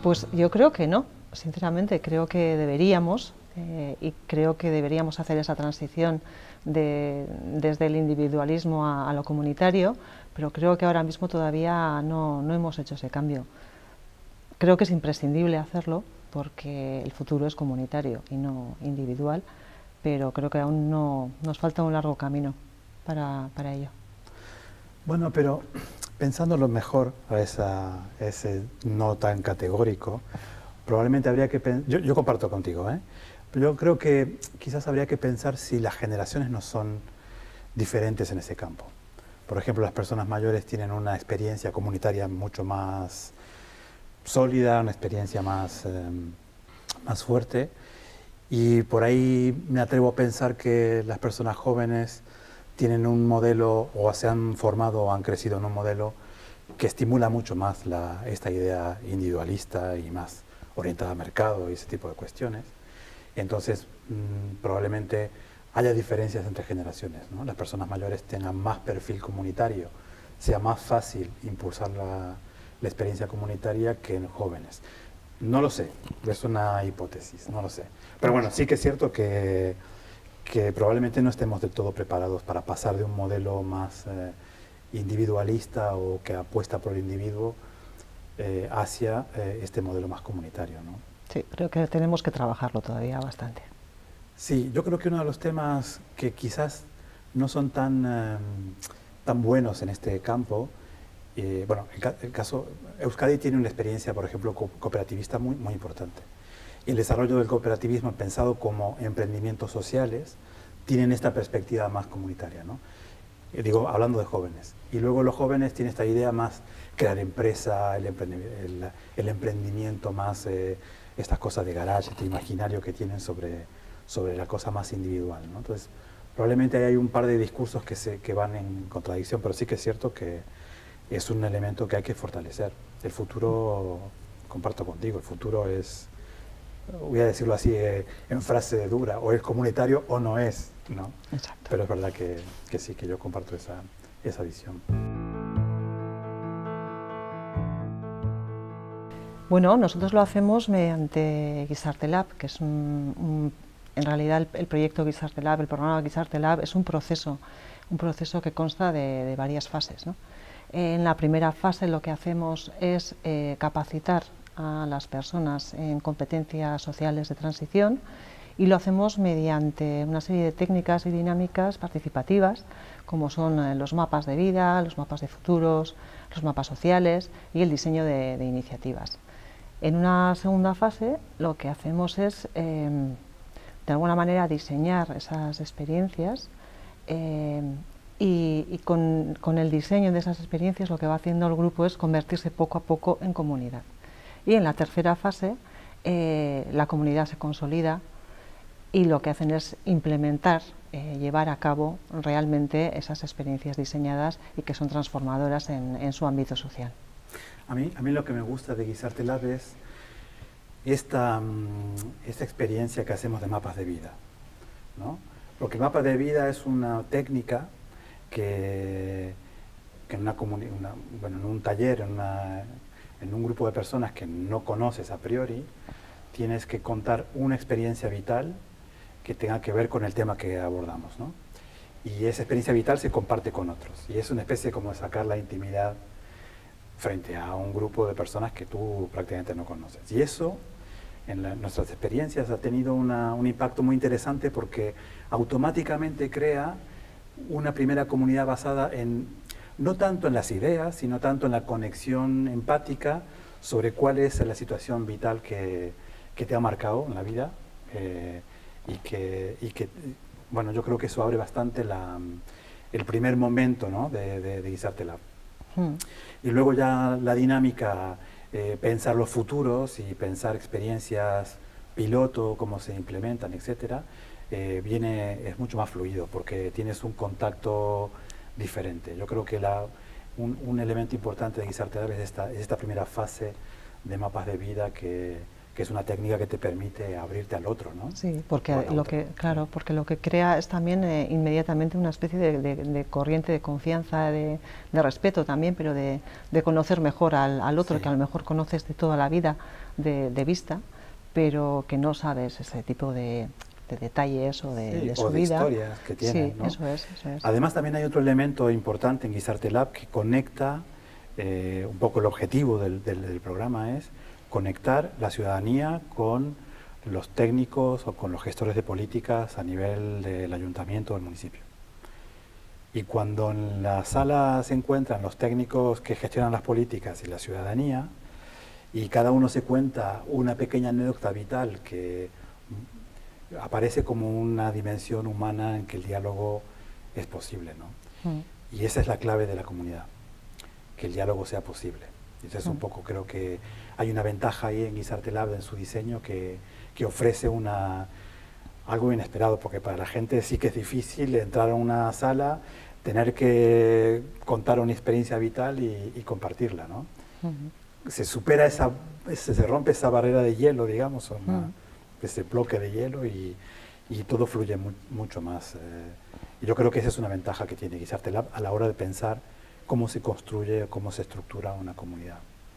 Pues yo creo que no, sinceramente, creo que deberíamos y creo que deberíamos hacer esa transición desde el individualismo a lo comunitario, pero creo que ahora mismo todavía no hemos hecho ese cambio. Creo que es imprescindible hacerlo porque el futuro es comunitario y no individual, pero creo que aún nos falta un largo camino para ello. Bueno, pero pensándolo mejor a ese no tan categórico, probablemente habría que pensar, yo comparto contigo, pero yo creo que quizás habría que pensar si las generaciones no son diferentes en ese campo. Por ejemplo, las personas mayores tienen una experiencia comunitaria mucho más sólida, una experiencia más fuerte, y por ahí me atrevo a pensar que las personas jóvenes tienen un modelo o se han formado o han crecido en un modelo que estimula mucho más esta idea individualista y más orientada a mercado y ese tipo de cuestiones. Entonces, probablemente haya diferencias entre generaciones, ¿no? Las personas mayores tengan más perfil comunitario, sea más fácil impulsar la experiencia comunitaria que en jóvenes. No lo sé, es una hipótesis, no lo sé. Pero bueno, sí que es cierto que probablemente no estemos del todo preparados para pasar de un modelo más individualista o que apuesta por el individuo hacia este modelo más comunitario, ¿no? Sí, creo que tenemos que trabajarlo todavía bastante. Sí, yo creo que uno de los temas que quizás no son tan buenos en este campo, bueno, el caso, Euskadi tiene una experiencia, por ejemplo, cooperativista muy importante. El desarrollo del cooperativismo pensado como emprendimientos sociales tienen esta perspectiva más comunitaria, ¿no? Digo, hablando de jóvenes. Y luego los jóvenes tienen esta idea más crear empresa, el emprendimiento más, estas cosas de garage, este imaginario que tienen sobre la cosa más individual, ¿no? Entonces, probablemente hay un par de discursos que van en contradicción, pero sí que es cierto que es un elemento que hay que fortalecer. El futuro, comparto contigo, el futuro es, voy a decirlo así en frase dura, o es comunitario o no es, ¿no? Exacto. Pero es verdad que sí, que yo comparto esa visión. Bueno, nosotros lo hacemos mediante Gizartelab, que es en realidad el proyecto Gizartelab, el programa Gizartelab es un proceso que consta de varias fases, ¿no? En la primera fase lo que hacemos es capacitar a las personas en competencias sociales de transición y lo hacemos mediante una serie de técnicas y dinámicas participativas como son los mapas de vida, los mapas de futuros, los mapas sociales y el diseño de iniciativas. En una segunda fase lo que hacemos es de alguna manera diseñar esas experiencias y con el diseño de esas experiencias lo que va haciendo el grupo es convertirse poco a poco en comunidad. Y en la tercera fase la comunidad se consolida y lo que hacen es implementar, llevar a cabo realmente esas experiencias diseñadas y que son transformadoras en su ámbito social. A mí lo que me gusta de Gizartelab es esta experiencia que hacemos de mapas de vida, ¿no? Porque el mapa de vida es una técnica que en un taller, en un grupo de personas que no conoces a priori, tienes que contar una experiencia vital que tenga que ver con el tema que abordamos, ¿no? Y esa experiencia vital se comparte con otros. Y es una especie como de sacar la intimidad frente a un grupo de personas que tú prácticamente no conoces. Y eso, en nuestras experiencias, ha tenido un impacto muy interesante porque automáticamente crea una primera comunidad basada no tanto en las ideas, sino tanto en la conexión empática sobre cuál es la situación vital que te ha marcado en la vida y que, bueno, yo creo que eso abre bastante el primer momento, ¿no?, de Gizartelab. Y luego ya la dinámica, pensar los futuros y pensar experiencias piloto, cómo se implementan, etcétera, es mucho más fluido porque tienes un contacto diferente. Yo creo que un elemento importante de Gizartelab es esta primera fase de mapas de vida que que es una técnica que te permite abrirte al otro, ¿no? Sí, porque porque lo que crea es también inmediatamente una especie de corriente de confianza, de respeto también, pero de conocer mejor al otro, Sí. que a lo mejor conoces de toda la vida de vista, pero que no sabes ese tipo de detalles o de su o de vida. historias que tienen, Sí, ¿no? eso es, eso es. Además también hay otro elemento importante en Guisarte Lab que conecta, un poco el objetivo del programa es conectar la ciudadanía con los técnicos o con los gestores de políticas a nivel del ayuntamiento o del municipio. Y cuando en la sala se encuentran los técnicos que gestionan las políticas y la ciudadanía, y cada uno se cuenta una pequeña anécdota vital que aparece como una dimensión humana en que el diálogo es posible, ¿no? Y esa es la clave de la comunidad, que el diálogo sea posible. Entonces un poco creo que hay una ventaja ahí en Guisarte Lab, en su diseño, que ofrece algo inesperado, porque para la gente sí que es difícil entrar a una sala, tener que contar una experiencia vital y compartirla, ¿no? Se supera se rompe esa barrera de hielo, digamos, ese bloque de hielo y todo fluye mucho más. Y yo creo que esa es una ventaja que tiene Guisarte Lab a la hora de pensar cómo se construye, cómo se estructura una comunidad.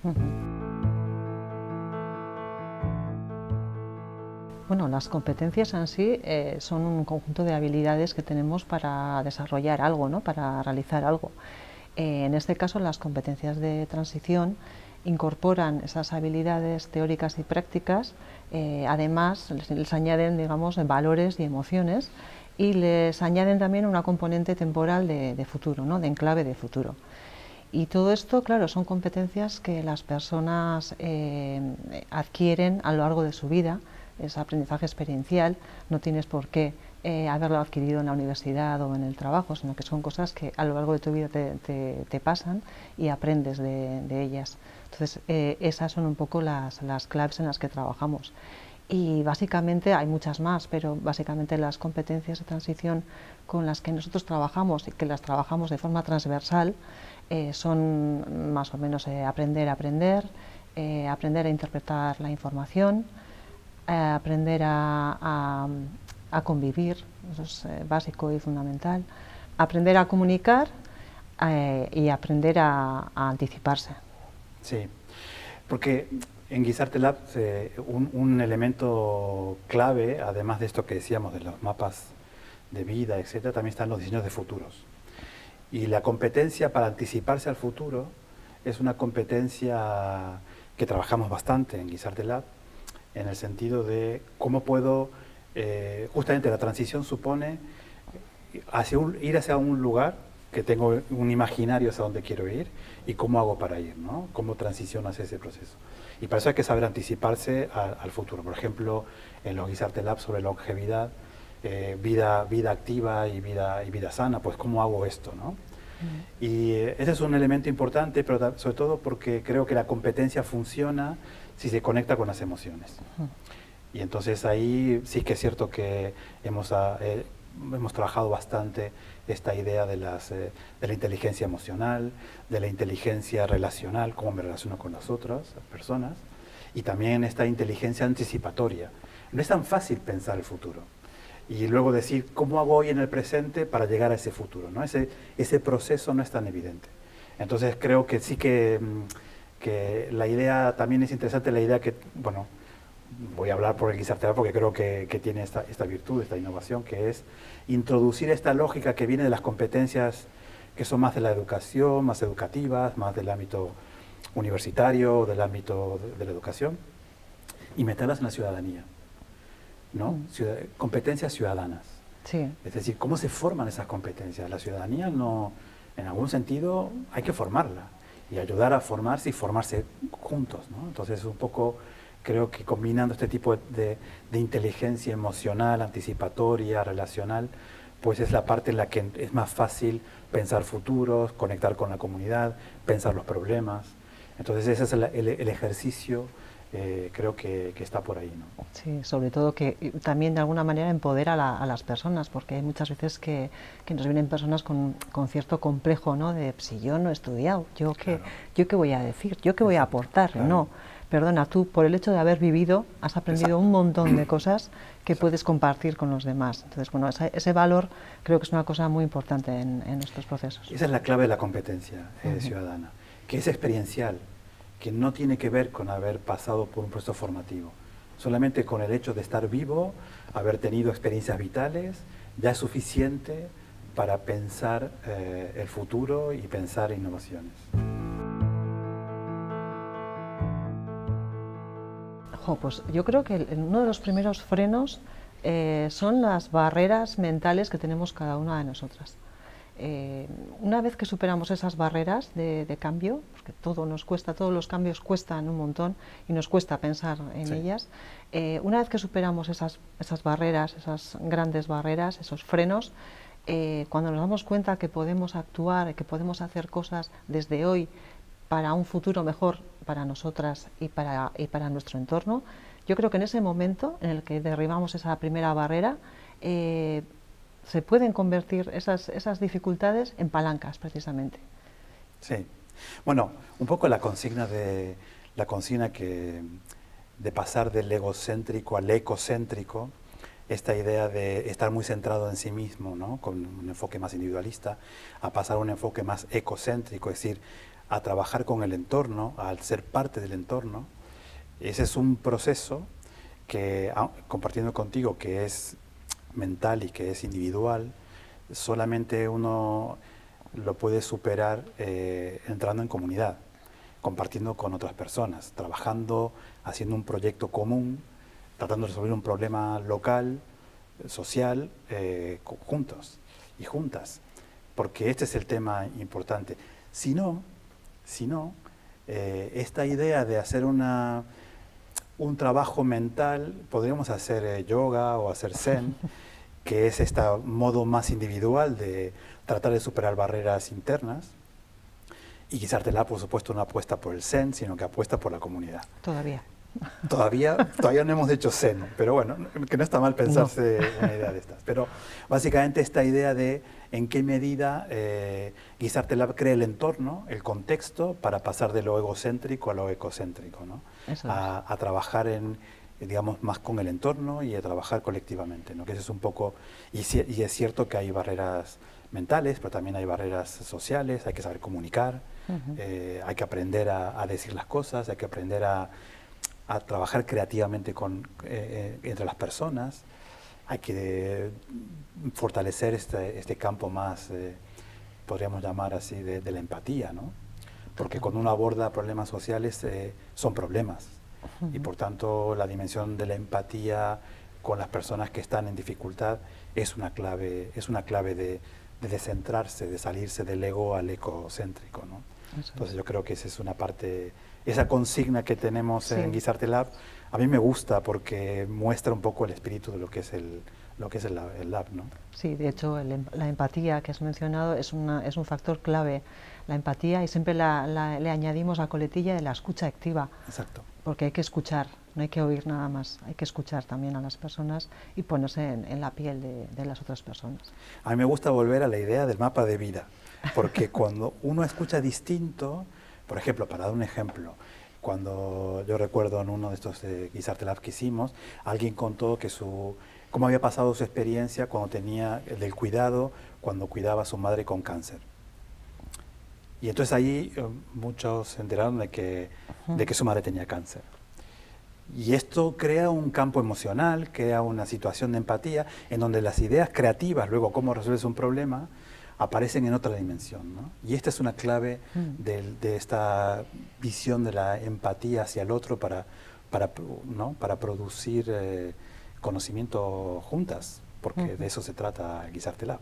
Bueno, las competencias en sí son un conjunto de habilidades que tenemos para desarrollar algo, ¿no? Para realizar algo. En este caso, las competencias de transición incorporan esas habilidades teóricas y prácticas, además les añaden, digamos, valores y emociones, y les añaden también una componente temporal de futuro, ¿no? De enclave de futuro. Y todo esto, claro, son competencias que las personas adquieren a lo largo de su vida. Es aprendizaje experiencial, no tienes por qué haberlo adquirido en la universidad o en el trabajo, sino que son cosas que a lo largo de tu vida te pasan y aprendes de ellas. Entonces, esas son un poco las claves en las que trabajamos. Y básicamente hay muchas más, pero básicamente las competencias de transición con las que nosotros trabajamos y que las trabajamos de forma transversal son más o menos aprender a aprender, aprender a interpretar la información, aprender a convivir, eso es básico y fundamental, aprender a comunicar y aprender a anticiparse. Sí, porque en Guisarte Lab un elemento clave, además de esto que decíamos de los mapas de vida, etcétera, también están los diseños de futuros. Y la competencia para anticiparse al futuro es una competencia que trabajamos bastante en Guisarte Lab, en el sentido de cómo puedo, justamente la transición supone ir hacia un lugar que tengo un imaginario hacia donde quiero ir y cómo hago para ir, ¿no? Cómo transiciono hacia ese proceso. Y para eso hay que saber anticiparse al futuro. Por ejemplo, en los Guisarte Lab sobre longevidad, vida activa y vida sana, pues cómo hago esto, ¿no? Y ese es un elemento importante, pero sobre todo porque creo que la competencia funciona si se conecta con las emociones. Y entonces ahí sí que es cierto que hemos trabajado bastante esta idea de la inteligencia emocional, de la inteligencia relacional, cómo me relaciono con las otras personas, y también esta inteligencia anticipatoria. No es tan fácil pensar el futuro y luego decir cómo hago hoy en el presente para llegar a ese futuro, ¿no? Ese proceso no es tan evidente. Entonces creo que sí que la idea también es interesante, la idea que, bueno, voy a hablar por el Guisarte Lab porque creo que tiene esta virtud, esta innovación, que es introducir esta lógica que viene de las competencias que son más de la educación, más educativas, más del ámbito universitario, del ámbito de la educación, y meterlas en la ciudadanía, ¿no? Competencias ciudadanas. Sí. Es decir, ¿cómo se forman esas competencias? La ciudadanía no, en algún sentido hay que formarla y ayudar a formarse y formarse juntos, ¿no? Entonces un poco creo que combinando este tipo de inteligencia emocional, anticipatoria, relacional, pues es la parte en la que es más fácil pensar futuros, conectar con la comunidad, pensar los problemas. Entonces ese es el ejercicio, creo que está por ahí, ¿no? Sí, sobre todo que también de alguna manera empodera a las personas, porque hay muchas veces que nos vienen personas con cierto complejo, ¿no? De si yo no he estudiado, ¿yo qué voy a decir? ¿Yo qué voy a aportar? Claro. No. perdona, tú por el hecho de haber vivido has aprendido un montón de cosas que puedes compartir con los demás. Entonces, bueno, ese valor creo que es una cosa muy importante en estos procesos. Esa es la clave de la competencia ciudadana, que es experiencial, que no tiene que ver con haber pasado por un proceso formativo. Solamente con el hecho de estar vivo, haber tenido experiencias vitales, ya es suficiente para pensar el futuro y pensar innovaciones. Pues yo creo que uno de los primeros frenos son las barreras mentales que tenemos cada una de nosotras. Una vez que superamos esas barreras de cambio, porque todo nos cuesta, todos los cambios cuestan un montón y nos cuesta pensar en ellas, una vez que superamos esas barreras, esas grandes barreras, esos frenos, cuando nos damos cuenta que podemos actuar, que podemos hacer cosas desde hoy para un futuro mejor para nosotras y para nuestro entorno, yo creo que en ese momento en el que derribamos esa primera barrera, se pueden convertir esas dificultades en palancas, precisamente. Sí. Bueno, un poco la consigna de pasar del egocéntrico al ecocéntrico, esta idea de estar muy centrado en sí mismo, ¿no? Con un enfoque más individualista, a pasar a un enfoque más ecocéntrico, es decir, a trabajar con el entorno, al ser parte del entorno. Ese es un proceso que, compartiendo contigo, que es mental y que es individual, solamente uno lo puede superar entrando en comunidad, compartiendo con otras personas, trabajando, haciendo un proyecto común, tratando de resolver un problema local, social, juntos y juntas, porque este es el tema importante. Si no, esta idea de hacer un trabajo mental, podríamos hacer yoga o hacer zen, que es este modo más individual de tratar de superar barreras internas. Y Guisartelab, por supuesto, no apuesta por el zen, sino que apuesta por la comunidad. Todavía. Todavía no hemos hecho zen, pero bueno, que no está mal pensarse una idea de estas. Pero básicamente esta idea de en qué medida Guisartelab crea el entorno, el contexto, para pasar de lo egocéntrico a lo ecocéntrico, ¿no? A trabajar digamos, más con el entorno y a trabajar colectivamente, ¿no? Que eso es un poco, y es cierto que hay barreras mentales, pero también hay barreras sociales, hay que saber comunicar, hay que aprender a decir las cosas, hay que aprender a trabajar creativamente entre las personas, hay que fortalecer este campo más, podríamos llamar así, de la empatía, ¿no? Porque cuando uno aborda problemas sociales, son problemas, y por tanto la dimensión de la empatía con las personas que están en dificultad es una clave de descentrarse, de salirse del ego al ecocéntrico, ¿no? Entonces yo creo que esa es una parte, esa consigna que tenemos en Guisartelab, a mí me gusta porque muestra un poco el espíritu de lo que es el lab, ¿no? Sí, de hecho la empatía que has mencionado es un factor clave, la empatía, y siempre le añadimos la coletilla de la escucha activa. Exacto. Porque hay que escuchar, no hay que oír nada más, hay que escuchar también a las personas y ponerse en la piel de las otras personas. A mí me gusta volver a la idea del mapa de vida, porque cuando uno escucha distinto, por ejemplo, para dar un ejemplo, cuando yo recuerdo en uno de estos Guisartelab que hicimos, alguien contó que cómo había pasado su experiencia del cuidado, cuando cuidaba a su madre con cáncer. Y entonces ahí muchos se enteraron de que su madre tenía cáncer. Y esto crea un campo emocional, crea una situación de empatía, en donde las ideas creativas, luego cómo resuelves un problema, aparecen en otra dimensión, ¿no? Y esta es una clave de esta visión de la empatía hacia el otro para producir conocimiento juntas, porque de eso se trata Guisartelab.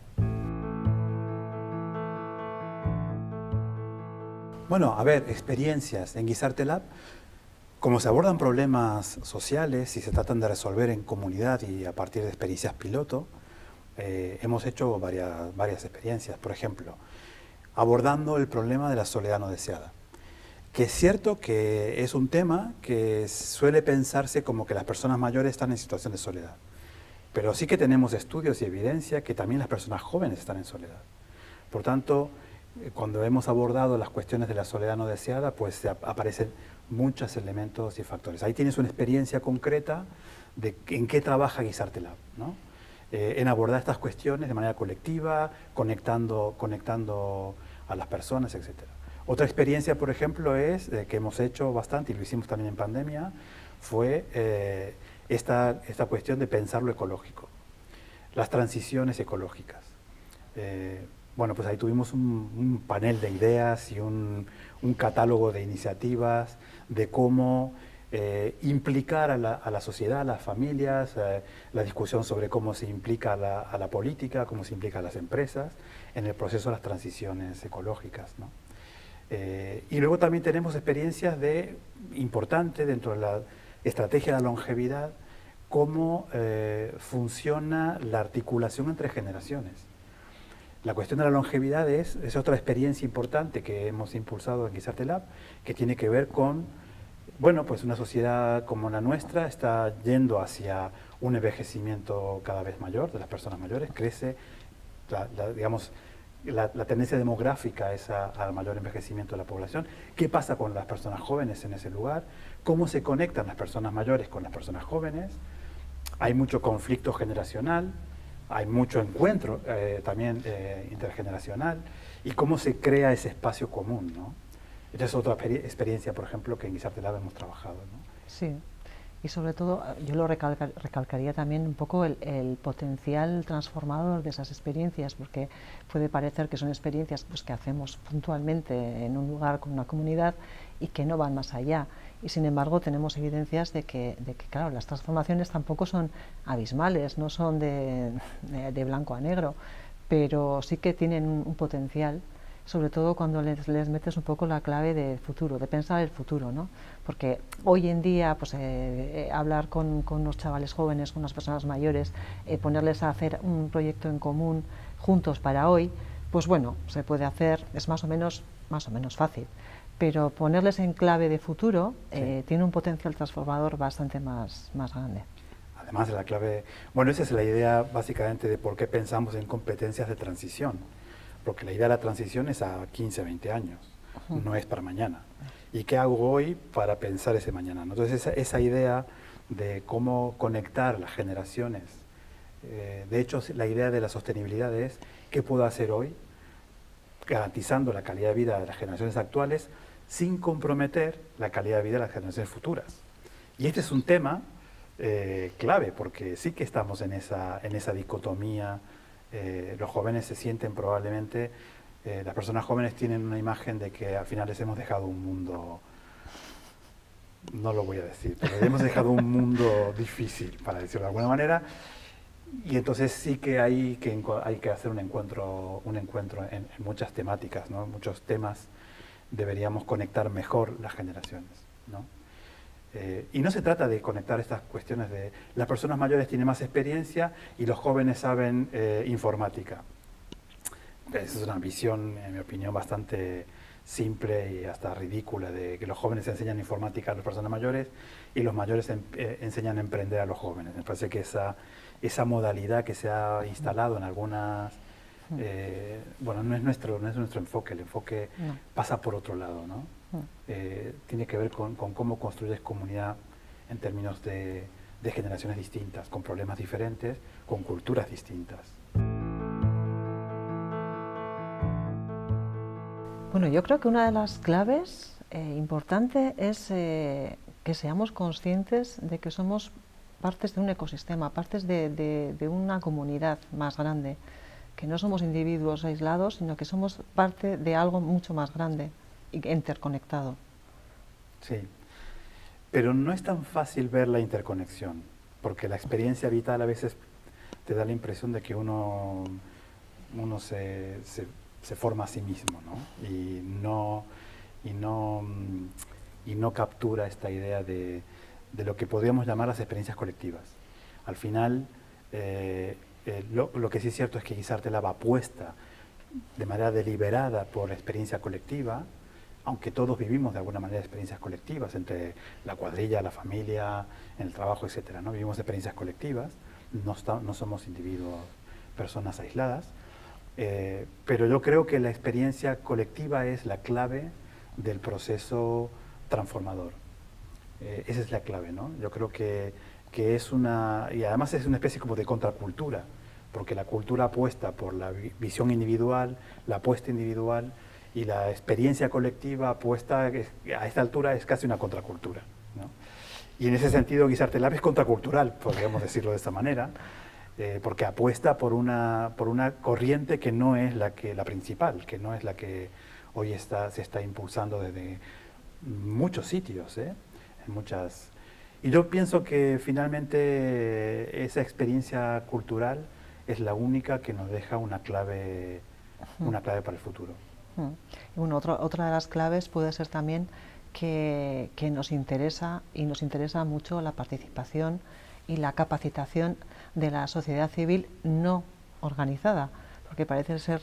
Bueno, a ver, experiencias en Guisartelab, como se abordan problemas sociales y se tratan de resolver en comunidad y a partir de experiencias piloto, hemos hecho varias experiencias. Por ejemplo, abordando el problema de la soledad no deseada, que es cierto que es un tema que suele pensarse como que las personas mayores están en situación de soledad, pero sí que tenemos estudios y evidencia que también las personas jóvenes están en soledad. Por tanto, cuando hemos abordado las cuestiones de la soledad no deseada, pues aparecen muchos elementos y factores. Ahí tienes una experiencia concreta de en qué trabaja Guisarte Lab, ¿no? En abordar estas cuestiones de manera colectiva, conectando a las personas, etc. Otra experiencia, por ejemplo, es que hemos hecho bastante, y lo hicimos también en pandemia, fue esta cuestión de pensar lo ecológico, las transiciones ecológicas. Bueno, pues ahí tuvimos un panel de ideas y un catálogo de iniciativas de cómo implicar a la sociedad, a las familias, la discusión sobre cómo se implica a la política, cómo se implica a las empresas en el proceso de las transiciones ecológicas, ¿no? Y luego también tenemos experiencias importantes dentro de la estrategia de la longevidad, cómo funciona la articulación entre generaciones. La cuestión de la longevidad es otra experiencia importante que hemos impulsado en Guisarte Lab, que tiene que ver con, bueno, pues una sociedad como la nuestra está yendo hacia un envejecimiento cada vez mayor de las personas mayores, crece, digamos, la tendencia demográfica es al mayor envejecimiento de la población. ¿Qué pasa con las personas jóvenes en ese lugar? ¿Cómo se conectan las personas mayores con las personas jóvenes? Hay mucho conflicto generacional, hay mucho encuentro también intergeneracional, y cómo se crea ese espacio común, ¿no? Esta es otra experiencia, por ejemplo, que en Guisarte Lab hemos trabajado, ¿no? Sí, y sobre todo yo lo recalcaría también un poco el potencial transformador de esas experiencias, porque puede parecer que son experiencias pues, que hacemos puntualmente en un lugar con una comunidad y que no van más allá. Y sin embargo tenemos evidencias de que claro, las transformaciones tampoco son abismales, no son de blanco a negro, pero sí que tienen un potencial, sobre todo cuando les metes un poco la clave del futuro, de pensar el futuro, ¿no? Porque hoy en día pues, hablar con los chavales jóvenes, con las personas mayores, ponerles a hacer un proyecto en común juntos para hoy, pues bueno, se puede hacer, es más o menos fácil, pero ponerles en clave de futuro tiene un potencial transformador bastante más grande. Además de la clave, bueno, esa es la idea básicamente de por qué pensamos en competencias de transición, porque la idea de la transición es a 15, 20 años, no es para mañana. ¿Y qué hago hoy para pensar ese mañana? Entonces esa idea de cómo conectar las generaciones, de hecho la idea de la sostenibilidad es qué puedo hacer hoy garantizando la calidad de vida de las generaciones actuales sin comprometer la calidad de vida de las generaciones futuras. Y este es un tema clave, porque sí que estamos en esa dicotomía. Los jóvenes se sienten probablemente, las personas jóvenes tienen una imagen de que al final les hemos dejado un mundo, no lo voy a decir, pero hemos dejado un mundo difícil, para decirlo de alguna manera, y entonces sí que hay que hacer un encuentro en muchas temáticas, ¿no? Muchos temas deberíamos conectar mejor las generaciones, ¿no? Y no se trata de conectar estas cuestiones de las personas mayores tienen más experiencia y los jóvenes saben informática. Esa es una visión, en mi opinión, bastante simple y hasta ridícula, de que los jóvenes enseñan informática a las personas mayores y los mayores enseñan a emprender a los jóvenes. Me parece que esa modalidad que se ha instalado en algunas... bueno, no es nuestro enfoque, el enfoque pasa por otro lado, ¿no? Tiene que ver con cómo construyes comunidad en términos de generaciones distintas, con problemas diferentes, con culturas distintas. Bueno, yo creo que una de las claves importante es que seamos conscientes de que somos partes de un ecosistema, partes de una comunidad más grande, que no somos individuos aislados, sino que somos parte de algo mucho más grande e interconectado. Sí, pero no es tan fácil ver la interconexión, porque la experiencia vital a veces te da la impresión de que uno se forma a sí mismo, ¿no? Y no captura esta idea de lo que podríamos llamar las experiencias colectivas. Al final, lo que sí es cierto es que Guisarte Lab apuesta de manera deliberada por la experiencia colectiva, aunque todos vivimos de alguna manera experiencias colectivas, entre la cuadrilla, la familia, en el trabajo, etcétera, ¿no? Vivimos experiencias colectivas, no somos individuos, personas aisladas, Pero yo creo que la experiencia colectiva es la clave del proceso transformador. Esa es la clave, ¿no? Yo creo que es una, y además es una especie como de contracultura, porque la cultura apuesta por la visión individual, la apuesta individual, y la experiencia colectiva apuesta, a esta altura es casi una contracultura, ¿no? Y en ese sentido Guisarte Lab es contracultural, podríamos decirlo de esta manera, porque apuesta por una corriente que no es la principal, que no es la que hoy se está impulsando desde muchos sitios, en muchas. Y yo pienso que finalmente esa experiencia cultural es la única que nos deja una clave para el futuro. Y bueno, otra de las claves puede ser también que nos interesa, y nos interesa mucho, la participación y la capacitación de la sociedad civil no organizada, porque parece ser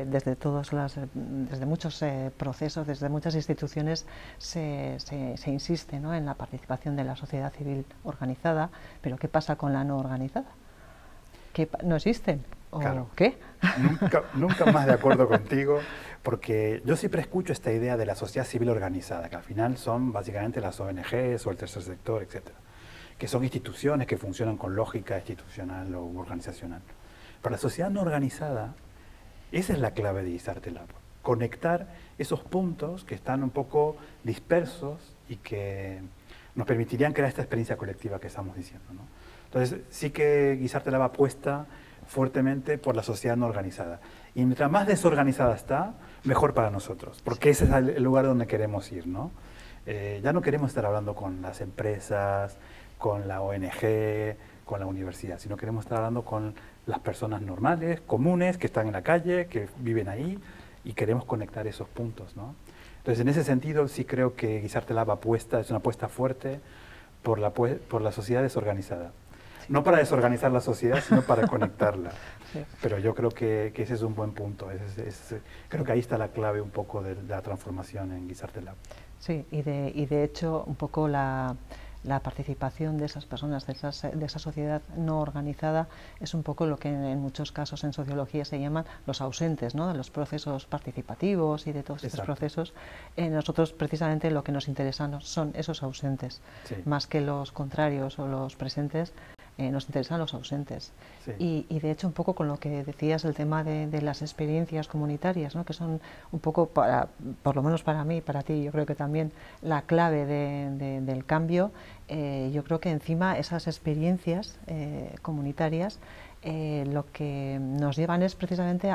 desde muchos procesos, desde muchas instituciones se insiste, ¿no?, en la participación de la sociedad civil organizada, pero ¿qué pasa con la no organizada? ¿Que no existen? ¿O claro, qué? Nunca más de acuerdo contigo, porque yo siempre escucho esta idea de la sociedad civil organizada, que al final son básicamente las ONGs o el tercer sector, etcétera, que son instituciones que funcionan con lógica institucional o organizacional. Para la sociedad no organizada, esa es la clave de Guisarte Lab, conectar esos puntos que están un poco dispersos y que nos permitirían crear esta experiencia colectiva que estamos diciendo, ¿no? Entonces, sí que Guisarte Lab apuesta fuertemente por la sociedad no organizada. Y mientras más desorganizada está, mejor para nosotros, porque ese es el lugar donde queremos ir, ¿no? Ya no queremos estar hablando con las empresas, con la ONG, con la universidad, sino queremos estar hablando con las personas normales, comunes, que están en la calle, que viven ahí, y queremos conectar esos puntos, ¿no? Entonces, en ese sentido, sí creo que Guisarte Lab es una apuesta fuerte por la sociedad desorganizada. No para desorganizar la sociedad, sino para conectarla. Sí. Pero yo creo que ese es un buen punto. Creo que ahí está la clave un poco de la transformación en Guisarte Lab. Sí, y de hecho un poco la participación de esas personas, de esa sociedad no organizada, es un poco lo que en muchos casos en sociología se llaman los ausentes, ¿no?, de los procesos participativos y de todos estos procesos. Nosotros precisamente lo que nos interesa son esos ausentes, sí, más que los contrarios o los presentes. Nos interesan los ausentes. Sí. Y de hecho un poco con lo que decías, el tema de las experiencias comunitarias, ¿no?, que son un poco, por lo menos para mí, para ti, yo creo que también la clave del cambio. Yo creo que encima esas experiencias comunitarias lo que nos llevan es precisamente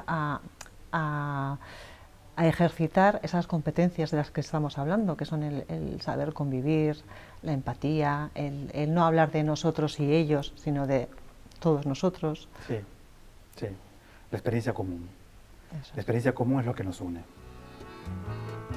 a ejercitar esas competencias de las que estamos hablando, que son el saber convivir, la empatía, el no hablar de nosotros y ellos, sino de todos nosotros. Sí, sí, la experiencia común. La experiencia común es lo que nos une.